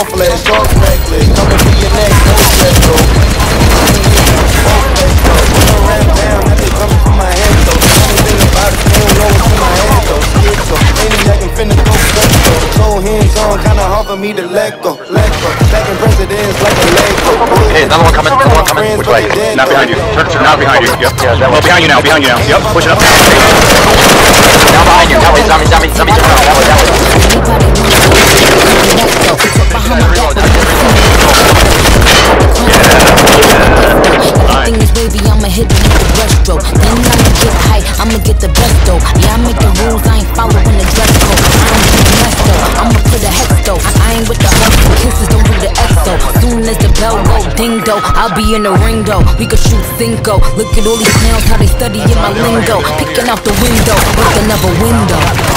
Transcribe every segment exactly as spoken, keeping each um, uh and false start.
Four flash, short necklace, coming for your neck, no stress, bro. Four flash, bro. Run around town, that they coming for my head, though. Funny thing about it, they don't know what's in my head, though. Schizo, ain't like I'm finna go presto. So hands on, kinda hard for me to let go, let go. Stacking presidents like a Lego. Hey, another one coming, another one coming. Which way? Not behind you. Turn, turn, not behind you. Yep. Yeah, that way. Oh, behind you now, behind you now. Yep, push it up. Now behind you. That way, zombie, zombie, zombie, turn around. That way, that way. Everything is wavy, I'ma hit it with the breaststroke. Then I'ma get high, I'ma get the best though. Yeah, I make the rules, I ain't following the dress code. I don't do the mess though, I'ma put a hex though. I ain't with the hugs and kisses, don't do the exo. Soon as the bell go ding do, I'll be in the ring though. We could shoot Cinco. Look at all these clowns, how they study in my lingo. Picking out the window, with another window.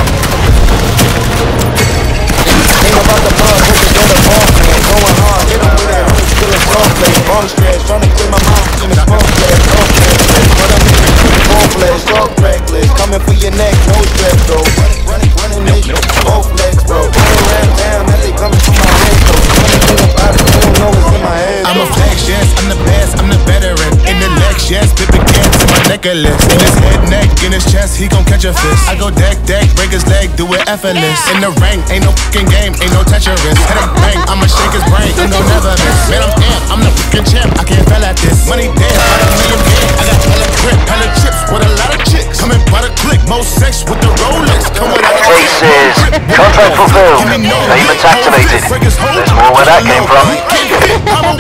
Ain't about the mud, put the door to ball man. Going hard, hit him with that hook, still a soft play. Ball stretch, tryna clear my mouth in a smoke flash. Soft flash, but I'm in the four flash, short reckless. Coming for your neck, no stress, bro. Running, running, nation, four flex, bro. Run around town, that they coming for my head, though. Funny thing about it, they don't know what's in my head. I'm a flex, yes, I'm the best, I'm the veteran. In the legs, yes, Pippa Cats in my necklace. In his head, neck, in his chest, he gon' catch a fist. I go deck, deck, break his leg, do it effortless. In the rank, ain't no fucking game, ain't no Tetris. Headache bang, I'ma shake his brain, he gon' never miss. Man, I'm amped, I'm the fucking champ, I can't fail at this. Money dead, by the million dead. I got hella grip, hella chips with a lot of chicks. Coming by the click, most sex with the Rolex. Come with that. Aces, contract fulfilled. Payments activated. There's more where that came from.